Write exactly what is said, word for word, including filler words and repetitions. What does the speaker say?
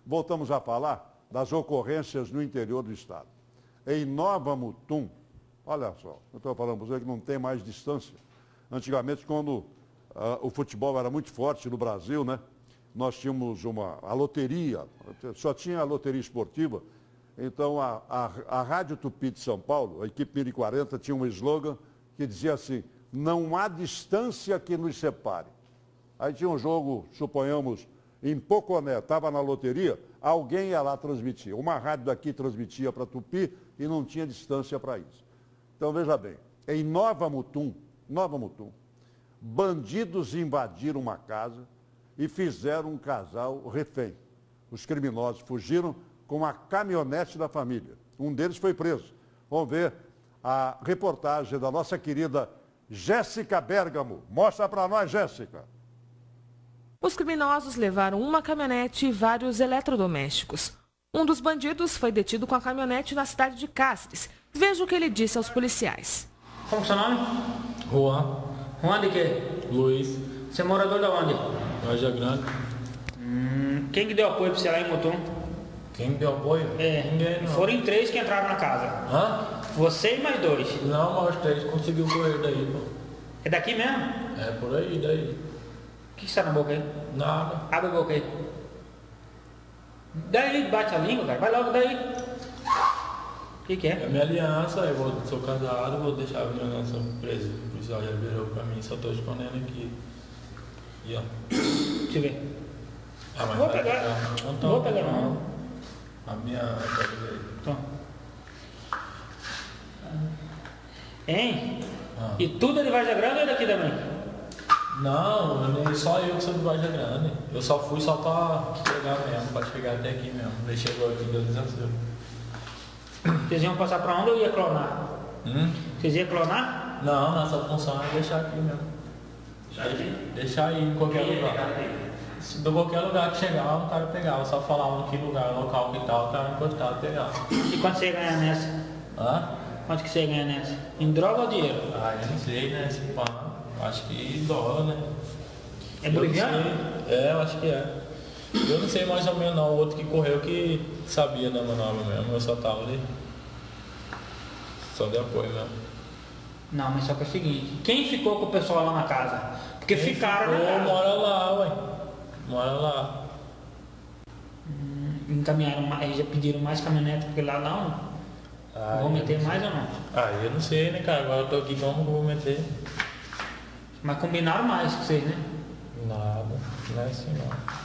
voltamos a falar das ocorrências no interior do estado. Em Nova Mutum, olha só, eu estou falando para você que não tem mais distância. Antigamente, quando uh, o futebol era muito forte no Brasil, né? Nós tínhamos uma, a loteria, só tinha a loteria esportiva. Então, a, a, a Rádio Tupi de São Paulo, a equipe mil e quarenta, tinha um slogan que dizia assim, não há distância que nos separe. Aí tinha um jogo, suponhamos, em Poconé, estava na loteria, alguém ia lá transmitir. Uma rádio daqui transmitia para Tupi e não tinha distância para isso. Então, veja bem, em Nova Mutum, Nova Mutum, bandidos invadiram uma casa e fizeram um casal refém. Os criminosos fugiram com a caminhonete da família. Um deles foi preso. Vamos ver a reportagem da nossa querida Jéssica Bergamo. Mostra para nós, Jéssica. Os criminosos levaram uma caminhonete e vários eletrodomésticos. Um dos bandidos foi detido com a caminhonete na cidade de Cáceres. Veja o que ele disse aos policiais. Como é seu nome? Juan. Juan de quê? Luiz. Você é morador de onde? Varja Grande. Hum, quem que deu apoio para você lá em Mutum? Quem me deu apoio? É, Ninguém, não. Foram três que entraram na casa. Hã? Você e mais dois. Não, mas os três conseguiu correr daí, pô. É daqui mesmo? É por aí, daí. O que está na boca aí? Nada. Abre a boca aí. Daí, bate a língua, cara. Vai logo daí. O que que é? É minha aliança, eu vou, sou casado, vou deixar a minha aliança presa. O policial já virou pra mim, só tô escondendo aqui. E ó. Deixa eu ver. Ah, mas Vou vai pegar. ficar. Não, Não vou pegar não. A minha... Então. Hein? Ah. E tudo é de Varja Grande ou é daqui também? Não, eu nem, só eu que sou de Varja Grande. Eu só fui só pra chegar mesmo, pra chegar até aqui mesmo. Ele chegou aqui, Deus desafio. Vocês iam passar pra onde ou ia clonar? Hum? Vocês iam clonar? Não, nossa função é deixar aqui mesmo. Deixar aqui? Deixar aí em qualquer lugar. Se de qualquer lugar que chegar, o cara pegava. Só falava que lugar, local que tal, o cara encostava e pegava. E quanto você ia ganhar nessa? Hã? Quanto que você ia ganhar nessa? Em droga ou dinheiro? Ah, eu não sei, né? Esse pano. Acho que dólar, né? É boliviano? É, eu acho que é. Eu não sei mais ou menos não. O outro que correu que sabia da manobra mesmo. Eu só tava ali. Só de apoio mesmo. Não, mas só que é o seguinte. Quem ficou com o pessoal lá na casa? Porque Quem ficaram ficou, na casa. mora lá, ué. Mora lá. Hum, encaminharam mais, já pediram mais caminhonete, porque lá não. Ah, vou eu meter não mais sei. ou não? Ah, eu não sei, né, cara? Agora eu tô aqui, como que eu vou meter? Mas combinaram mais com vocês, né? Nada, não é assim não.